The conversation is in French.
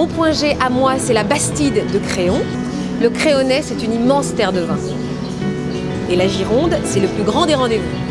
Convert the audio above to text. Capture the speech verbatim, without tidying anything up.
Mon point G à moi, c'est la Bastide de Créon. Le Créonnais, c'est une immense terre de vin. Et la Gironde, c'est le plus grand des rendez-vous.